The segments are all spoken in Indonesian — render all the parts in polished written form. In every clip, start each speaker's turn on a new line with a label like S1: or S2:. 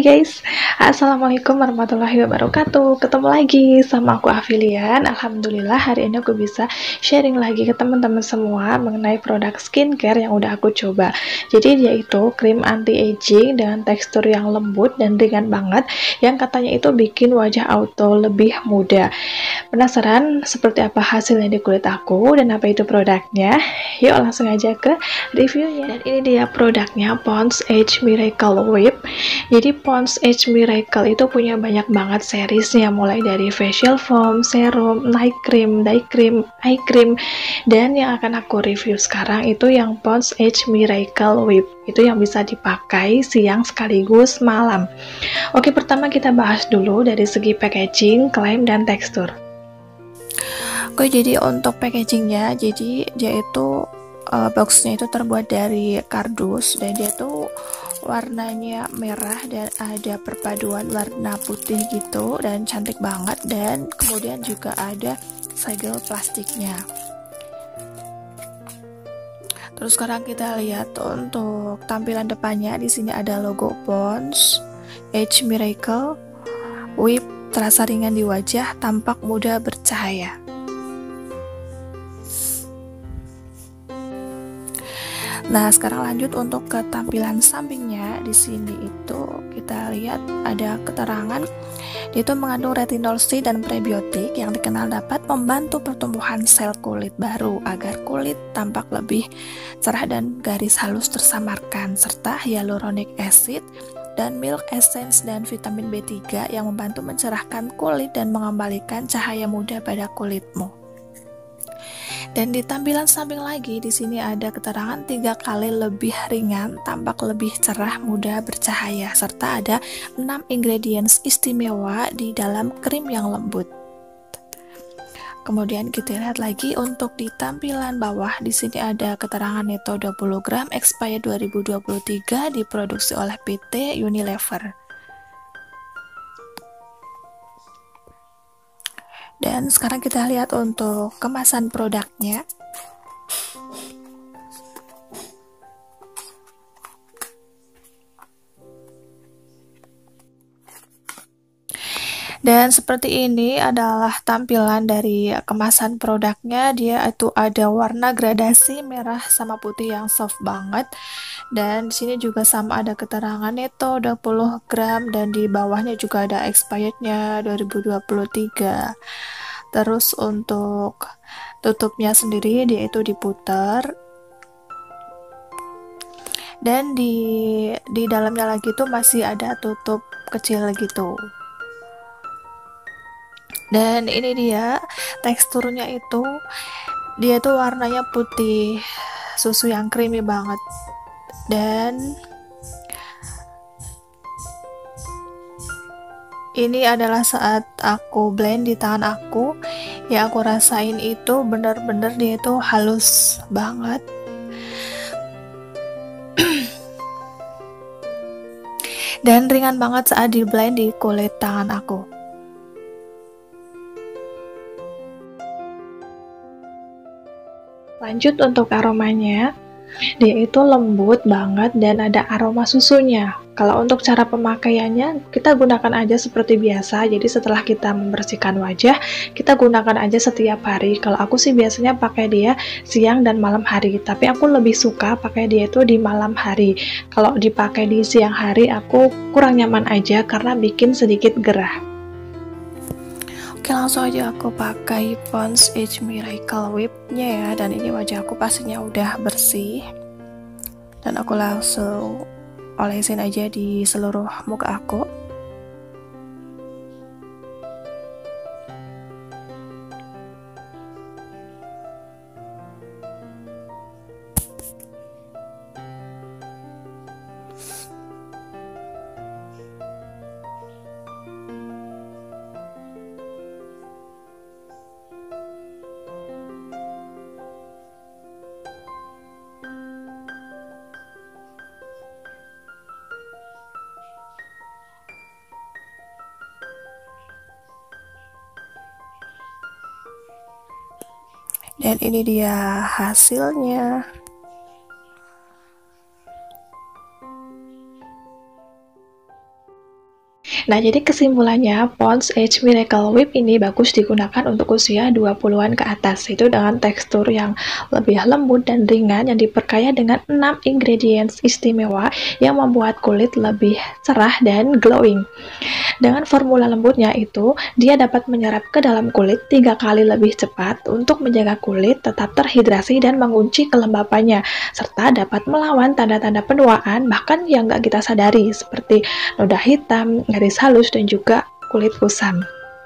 S1: guys, Assalamualaikum warahmatullahi wabarakatuh. Ketemu lagi sama aku Afilian. Alhamdulillah hari ini aku bisa sharing lagi ke teman-teman semua mengenai produk skincare yang udah aku coba. Jadi dia itu krim anti-aging dengan tekstur yang lembut dan ringan banget, yang katanya itu bikin wajah auto lebih muda. Penasaran seperti apa hasilnya di kulit aku dan apa itu produknya? Yuk langsung aja ke reviewnya. Dan ini dia produknya, Pond's Age Miracle Whip. Jadi Pond's Age Miracle itu punya banyak banget seriesnya, mulai dari facial foam, serum, night cream, day cream, eye cream. Dan yang akan aku review sekarang itu yang Pond's Age Miracle Whip. Itu yang bisa dipakai siang sekaligus malam. Oke, pertama kita bahas dulu dari segi packaging, klaim, dan tekstur. Oke, jadi untuk packagingnya, jadi dia itu boxnya itu terbuat dari kardus dan dia tuh warnanya merah dan ada perpaduan warna putih gitu dan cantik banget, dan kemudian juga ada segel plastiknya. Terus sekarang kita lihat untuk tampilan depannya. Di sini ada logo Pond's Age Miracle Whip, terasa ringan di wajah, tampak muda bercahaya. Nah, sekarang lanjut untuk ke tampilan sampingnya. Di sini itu kita lihat ada keterangan dia itu mengandung retinol C dan prebiotik yang dikenal dapat membantu pertumbuhan sel kulit baru agar kulit tampak lebih cerah dan garis halus tersamarkan, serta hyaluronic acid dan milk essence dan vitamin B3 yang membantu mencerahkan kulit dan mengembalikan cahaya muda pada kulitmu. Dan di tampilan samping lagi, di sini ada keterangan 3 kali lebih ringan, tampak lebih cerah, muda bercahaya, serta ada 6 ingredients istimewa di dalam krim yang lembut. Kemudian kita lihat lagi untuk di tampilan bawah, di sini ada keterangan neto 20 gram, expired 2023, diproduksi oleh PT Unilever. Dan sekarang kita lihat untuk kemasan produknya. Dan seperti ini adalah tampilan dari kemasan produknya. Dia itu ada warna gradasi merah sama putih yang soft banget. Dan di sini juga sama ada keterangan neto 20 gram dan di bawahnya juga ada expirednya 2023. Terus untuk tutupnya sendiri dia itu diputar, dan di dalamnya lagi tuh masih ada tutup kecil gitu. Dan ini dia teksturnya itu, dia tuh warnanya putih susu yang creamy banget. Dan ini adalah saat aku blend di tangan aku, yang aku rasain itu bener-bener dia itu halus banget. Dan ringan banget saat di blend di kulit tangan aku. Lanjut untuk aromanya, dia itu lembut banget dan ada aroma susunya. Kalau untuk cara pemakaiannya, kita gunakan aja seperti biasa. Jadi setelah kita membersihkan wajah, kita gunakan aja setiap hari. Kalau aku sih biasanya pakai dia siang dan malam hari, tapi aku lebih suka pakai dia itu di malam hari. Kalau dipakai di siang hari, aku kurang nyaman aja karena bikin sedikit gerah. Oke, langsung aja aku pakai Pond's Age Miracle Whip-nya ya. Dan ini wajah aku pastinya udah bersih. Dan aku langsung olesin aja di seluruh muka aku. Dan ini dia hasilnya. Nah, jadi kesimpulannya, Pond's Age Miracle Whip ini bagus digunakan untuk usia 20-an ke atas. Itu dengan tekstur yang lebih lembut dan ringan yang diperkaya dengan 6 ingredients istimewa yang membuat kulit lebih cerah dan glowing. Dengan formula lembutnya itu, dia dapat menyerap ke dalam kulit 3 kali lebih cepat untuk menjaga kulit tetap terhidrasi dan mengunci kelembapannya, serta dapat melawan tanda-tanda penuaan bahkan yang nggak kita sadari, seperti noda hitam, garis halus, dan juga kulit kusam.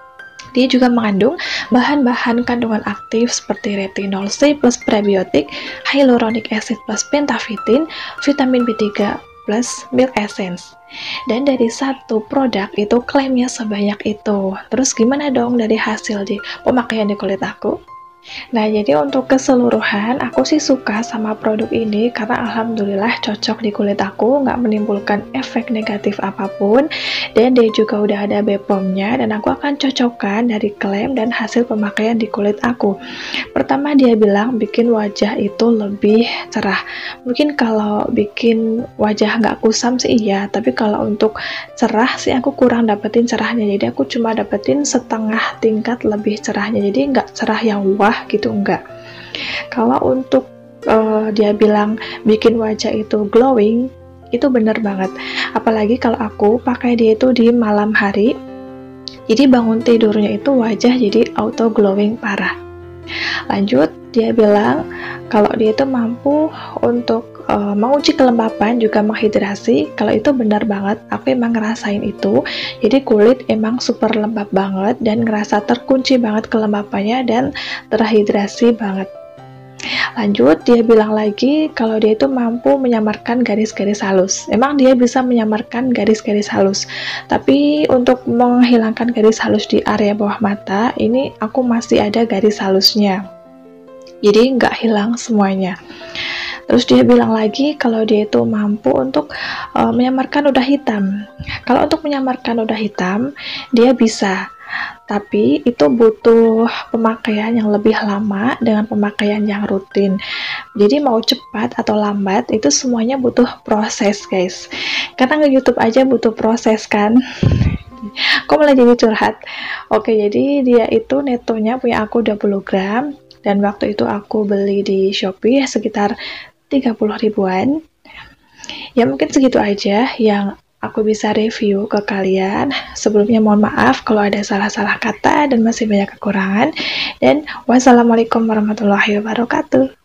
S1: Dia juga mengandung bahan-bahan kandungan aktif seperti retinol C plus prebiotik, hyaluronic acid plus pentavitin, vitamin B3 plus milk essence. Dan dari satu produk itu klaimnya sebanyak itu. Terus gimana dong dari hasil di pemakaian di kulit aku? Nah, jadi untuk keseluruhan, aku sih suka sama produk ini karena alhamdulillah cocok di kulit aku, nggak menimbulkan efek negatif apapun, dan dia juga udah ada BPOM-nya, dan aku akan cocokkan dari klaim dan hasil pemakaian di kulit aku. Pertama, dia bilang bikin wajah itu lebih cerah. Mungkin kalau bikin wajah nggak kusam sih iya, tapi kalau untuk cerah sih aku kurang dapetin cerahnya, jadi aku cuma dapetin setengah tingkat lebih cerahnya, jadi nggak cerah yang wah gitu, enggak. Kalau untuk dia bilang bikin wajah itu glowing, itu bener banget, apalagi kalau aku pakai dia itu di malam hari, jadi bangun tidurnya itu wajah jadi auto glowing parah. Lanjut, dia bilang kalau dia itu mampu untuk menguji kelembapan juga menghidrasi. Kalau itu benar banget, aku emang ngerasain itu. Jadi kulit emang super lembab banget dan ngerasa terkunci banget kelembapannya dan terhidrasi banget. Lanjut, dia bilang lagi kalau dia itu mampu menyamarkan garis-garis halus. Emang dia bisa menyamarkan garis-garis halus, tapi untuk menghilangkan garis halus di area bawah mata, ini aku masih ada garis halusnya. Jadi nggak hilang semuanya. Terus dia bilang lagi kalau dia itu mampu untuk menyamarkan noda hitam. Kalau untuk menyamarkan noda hitam, dia bisa, tapi itu butuh pemakaian yang lebih lama dengan pemakaian yang rutin. Jadi mau cepat atau lambat itu semuanya butuh proses, guys. Karena nge-YouTube aja butuh proses kan. Kok malah jadi curhat? Oke, jadi dia itu netonya punya aku 20 gram dan waktu itu aku beli di Shopee sekitar 30 ribuan. Ya mungkin segitu aja yang aku bisa review ke kalian. Sebelumnya mohon maaf kalau ada salah-salah kata dan masih banyak kekurangan. Dan wassalamualaikum warahmatullahi wabarakatuh.